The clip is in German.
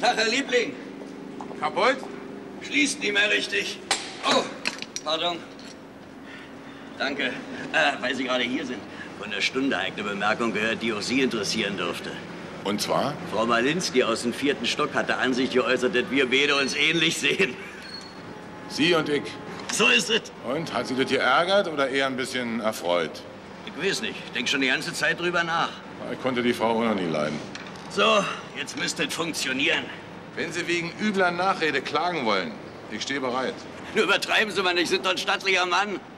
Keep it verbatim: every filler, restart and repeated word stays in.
Tag, Herr Liebling. Kaputt? Schließt nicht mehr richtig. Oh, pardon. Danke. Äh, weil Sie gerade hier sind. Von der Stunde habe ich eine Bemerkung gehört, die auch Sie interessieren dürfte. Und zwar? Frau Malinski aus dem vierten Stock hat der Ansicht geäußert, dass wir beide uns ähnlich sehen. Sie und ich. So ist es. Und, hat Sie das geärgert oder eher ein bisschen erfreut? Ich weiß nicht. Ich denke schon die ganze Zeit drüber nach. Ich konnte die Frau auch noch nie leiden. So, jetzt müsste es funktionieren. Wenn Sie wegen übler Nachrede klagen wollen, ich stehe bereit. Nur übertreiben Sie mal nicht, sind doch ein stattlicher Mann.